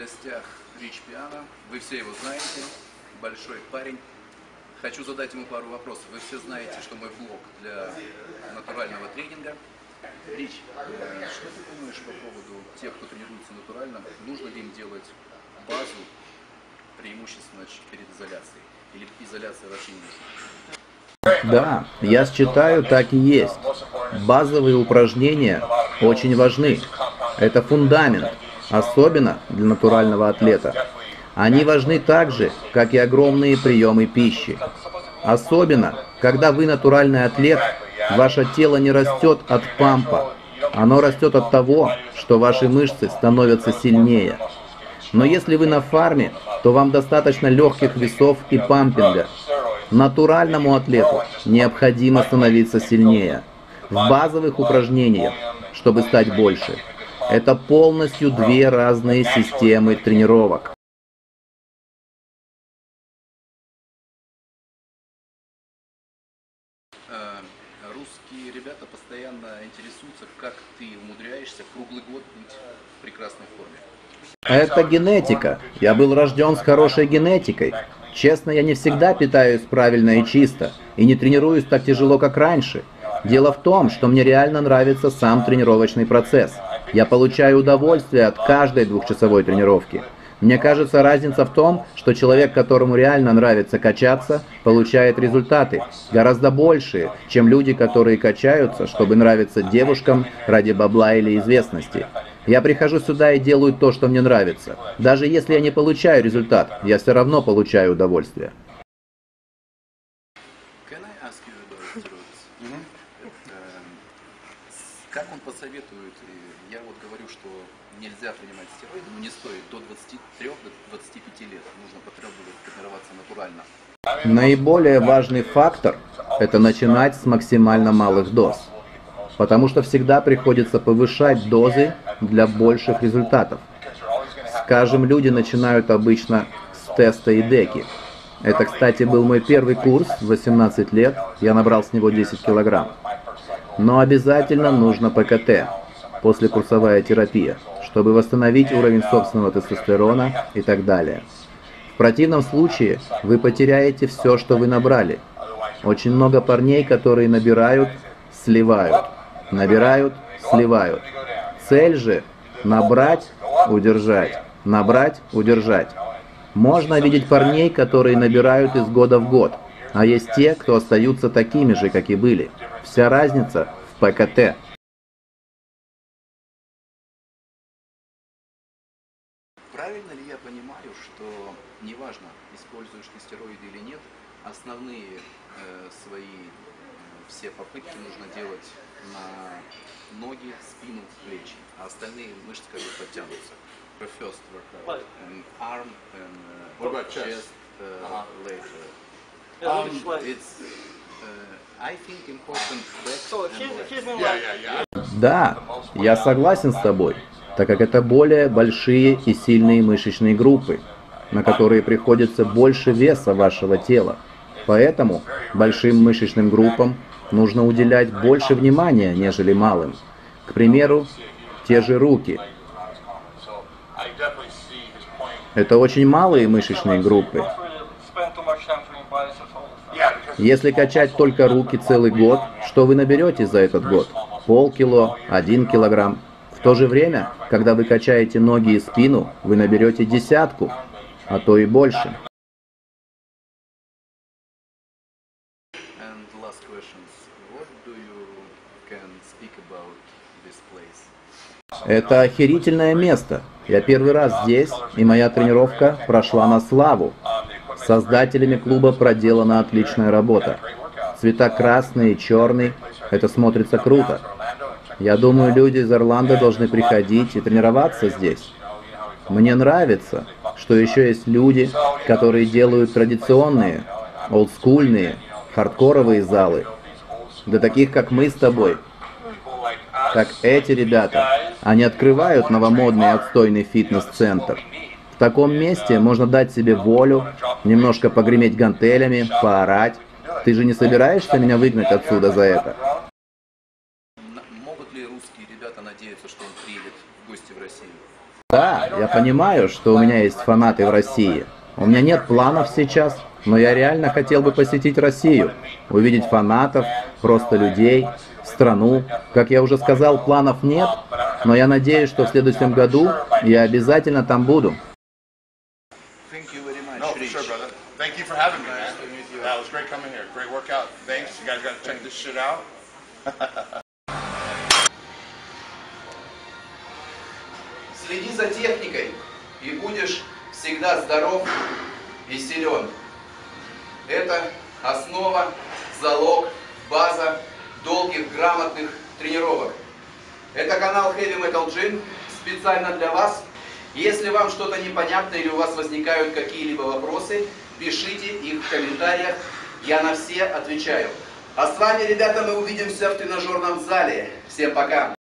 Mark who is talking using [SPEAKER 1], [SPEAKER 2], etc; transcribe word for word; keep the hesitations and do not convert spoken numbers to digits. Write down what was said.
[SPEAKER 1] гостях Рич Пиано. Вы все его знаете. Большой парень. Хочу задать ему пару вопросов. Вы все знаете, что мой блог для натурального тренинга. Рич, что ты думаешь по поводу тех, кто тренируется натурально? Нужно ли им делать базу преимущественно перед изоляцией? Или изоляция вообще не нужна?
[SPEAKER 2] Да, я считаю, так и есть. Базовые упражнения очень важны. Это фундамент, особенно для натурального атлета. Они важны так же, как и огромные приемы пищи. Особенно, когда вы натуральный атлет, ваше тело не растет от пампа. Оно растет от того, что ваши мышцы становятся сильнее. Но если вы на фарме, то вам достаточно легких весов и пампинга. Натуральному атлету необходимо становиться сильнее. В базовых упражнениях, чтобы стать больше. Это полностью две разные системы тренировок.
[SPEAKER 1] Русские ребята постоянно интересуются, как ты умудряешься круглый год быть в прекрасной форме.
[SPEAKER 2] Это генетика. Я был рожден с хорошей генетикой. Честно, я не всегда питаюсь правильно и чисто, и не тренируюсь так тяжело, как раньше. Дело в том, что мне реально нравится сам тренировочный процесс. Я получаю удовольствие от каждой двухчасовой тренировки. Мне кажется, разница в том, что человек, которому реально нравится качаться, получает результаты гораздо большие, чем люди, которые качаются, чтобы нравиться девушкам ради бабла или известности. Я прихожу сюда и делаю то, что мне нравится. Даже если я не получаю результат, я все равно получаю удовольствие.
[SPEAKER 1] Как он посоветует? Я вот говорю, что нельзя принимать стероиды, но не стоит до двадцати трёх — до двадцати пяти лет. Нужно потребовать тренироваться натурально.
[SPEAKER 2] Наиболее важный фактор – это начинать с максимально малых доз. Потому что всегда приходится повышать дозы для больших результатов. Скажем, люди начинают обычно с теста и деки. Это, кстати, был мой первый курс в восемнадцать лет, я набрал с него десять килограмм. Но обязательно нужно ПКТ, послекурсовая терапия, чтобы восстановить уровень собственного тестостерона и так далее. В противном случае вы потеряете все, что вы набрали. Очень много парней, которые набирают, сливают. Набирают, сливают. Цель же – набрать, удержать. Набрать, удержать. Можно видеть парней, которые набирают из года в год. А есть те, кто остаются такими же, как и были. Вся разница в ПКТ.
[SPEAKER 1] Правильно ли я понимаю, что неважно, используешь ты стероиды или нет, основные э, свои э, все попытки нужно делать на ноги, спину, плечи, а остальные мышцы как бы подтянутся. First workout, and arm, and uh,
[SPEAKER 3] What about
[SPEAKER 1] chest,
[SPEAKER 3] chest?
[SPEAKER 1] uh,
[SPEAKER 3] Uh-huh.
[SPEAKER 1] later.
[SPEAKER 3] Yeah,
[SPEAKER 1] Um,
[SPEAKER 3] which way?
[SPEAKER 1] it's, uh, I think important back
[SPEAKER 3] So
[SPEAKER 1] and
[SPEAKER 3] here's,
[SPEAKER 1] leg.
[SPEAKER 3] here's my yeah, yeah, yeah.
[SPEAKER 2] Да, я согласен с тобой, так как это более большие и сильные мышечные группы, на которые приходится больше веса вашего тела. Поэтому большим мышечным группам нужно уделять больше внимания, нежели малым. К примеру, те же руки. Это очень малые мышечные группы. Если качать только руки целый год, что вы наберете за этот год? Полкило, один килограмм. В то же время, когда вы качаете ноги и спину, вы наберете десятку, а то и больше.
[SPEAKER 1] And last questions. What do you can speak about this place?
[SPEAKER 2] Это охерительное место. Я первый раз здесь, и моя тренировка прошла на славу. С создателями клуба проделана отличная работа. Цвета красный и черный. Это смотрится круто. Я думаю, люди из Орландо должны приходить и тренироваться здесь. Мне нравится, что еще есть люди, которые делают традиционные, олдскульные, хардкоровые залы. Для таких, как мы с тобой. Так эти ребята, они открывают новомодный отстойный фитнес-центр. В таком месте можно дать себе волю, немножко погреметь гантелями, поорать. Ты же не собираешься меня выгнать отсюда за это?
[SPEAKER 1] Могут ли русские ребята надеяться, что он приедет в гости в Россию?
[SPEAKER 2] Да, я понимаю, что у меня есть фанаты в России. У меня нет планов сейчас, но я реально хотел бы посетить Россию, увидеть фанатов, просто людей, страну. Как я уже сказал, планов нет, но я надеюсь, что в следующем году я обязательно там буду.
[SPEAKER 1] Thank you very much,
[SPEAKER 3] No, for
[SPEAKER 1] Rich.
[SPEAKER 3] sure, brother. Thank you for having me, man.
[SPEAKER 1] Nice to meet you.
[SPEAKER 3] That was great coming here. Great workout. Thanks. You guys got to check this shit out.
[SPEAKER 1] Следи за техникой, и будешь всегда здоров и силен. Это основа, залог, база долгих, грамотных тренировок. Это канал Heavy Metal Gym специально для вас. Если вам что-то непонятно или у вас возникают какие-либо вопросы, пишите их в комментариях, я на все отвечаю. А с вами, ребята, мы увидимся в тренажерном зале. Всем пока!